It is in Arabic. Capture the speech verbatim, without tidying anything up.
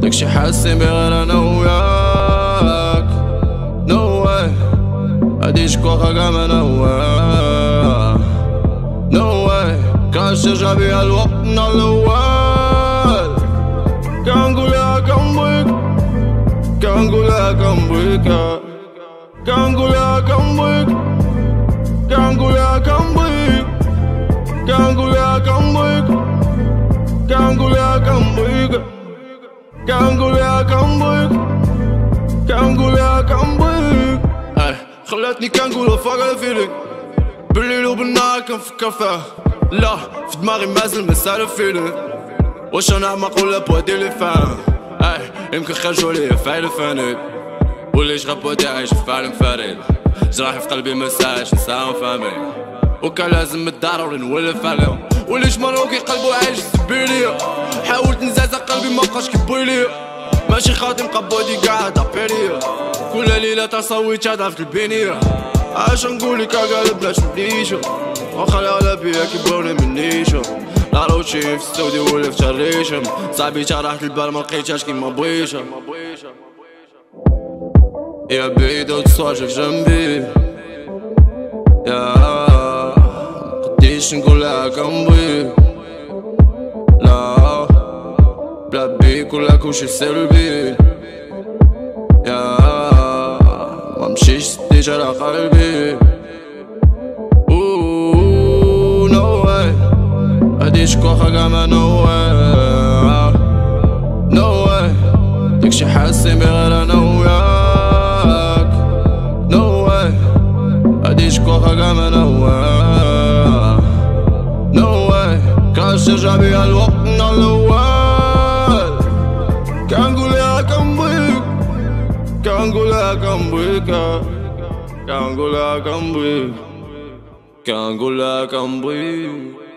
داكشي حاسين بيه غير انا وياك. نو واي هادي شكوخة كاع انا وياك. نو واي كاش ترجع بيا لوقتنا الاول. كنقولها كنبغيك كنقولها كنبغيك كنقولها كنبغيك كنقولها كنبغيك كنقولها كنبغيك كنقولها كنبغيك كنقولها كنبغيك كنقولها كنبغيك. خلاتني كنقولها فاقا فيليك بالليل وبالنهار كنفكر فيها. لا في دماغي مازال مسال فيليك. واش انا عمق ولا بوادي اللي فاهم؟ اي يمكن خرجوا ليا فايل فانيك وليش غبوتي عايش في عالم فريد. جراحي في قلبي مساعش نساهم فامي وكان لازم الضروري نولف عليهم. وليش مروكي قلبو عايش سبيليا. حاولت نزازا قلبي مبقاش كيبويليا. ماشي خاطي مقبودي قاعد عبيليا. كل ليلة تصوي تضعف البنية. عاش نقولك عقال بلاش مليشة وخلي على بيا كيبوني منيشة. لا روتشي في السعودي ولا في تريشم. صاحبي تا راحت البال ملقيتهاش كيما بغيتها. يا بعيدة وتصواجك جنبي يا مقديش نقولها كنبغيك. لا بلا بيك ولا كلشي سلبي يا ممشيش سديت على قلبي. اوووو نو واي هادي شكوخة كاع نو واي. نو واي داكشي حاسين بيه غير انا وياك. نو واي هادي شكوخة كاع نو واي. نو واي كاش ترجع بيا لوقتنا الاول. كنقولها كنبغيك كنقولها كنبغيك كنقولها كنبغيك كنقولها كنبغيك.